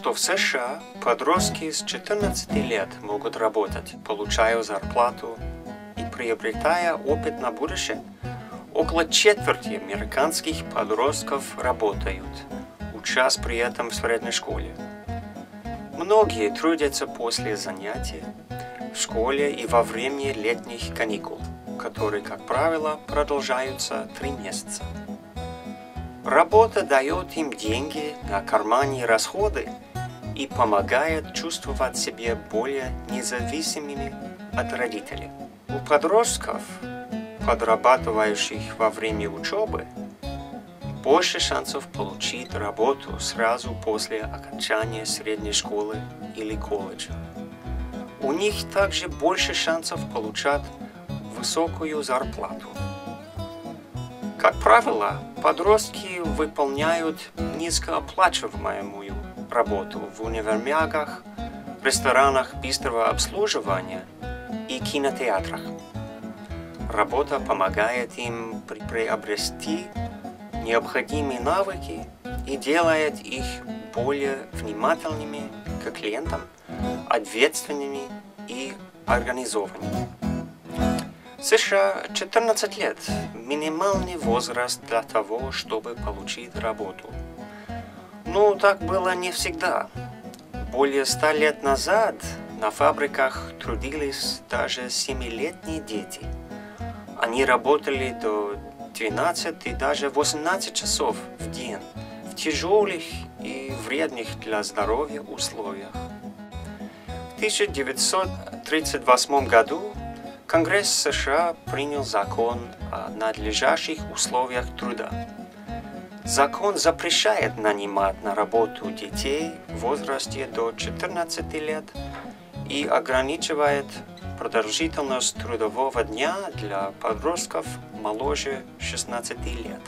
что в США подростки с 14 лет могут работать, получая зарплату и приобретая опыт на будущее. Около четверти американских подростков работают, учась при этом в средней школе. Многие трудятся после занятий в школе и во время летних каникул, которые, как правило, продолжаются 3 месяца. Работа дает им деньги на карманные расходы и помогает чувствовать себя более независимыми от родителей. У подростков, подрабатывающих во время учебы, больше шансов получить работу сразу после окончания средней школы или колледжа. У них также больше шансов получать высокую зарплату. Как правило, подростки выполняют низкооплачиваемую работу в универмагах, ресторанах быстрого обслуживания и кинотеатрах. Работа помогает им приобрести необходимые навыки и делает их более внимательными к клиентам, ответственными и организованными. В США 14 лет – минимальный возраст для того, чтобы получить работу. Но так было не всегда. Более 100 лет назад на фабриках трудились даже 7-летние дети. Они работали до 12 и даже 18 часов в день в тяжелых и вредных для здоровья условиях. В 1938 году Конгресс США принял закон о надлежащих условиях труда. Закон запрещает нанимать на работу детей в возрасте до 14 лет и ограничивает продолжительность трудового дня для подростков моложе 16 лет.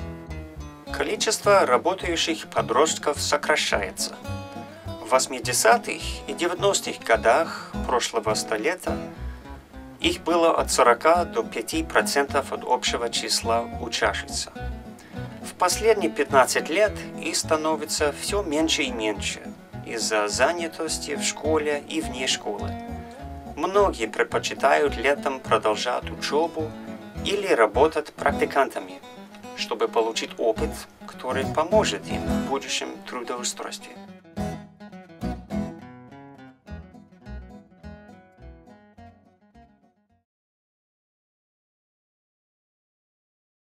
Количество работающих подростков сокращается. В 80-х и 90-х годах прошлого столетия их было от 40 до 5% от общего числа учащихся. В последние 15 лет их становится все меньше и меньше из-за занятости в школе и вне школы. Многие предпочитают летом продолжать учебу или работать практикантами, чтобы получить опыт, который поможет им в будущем трудоустройстве.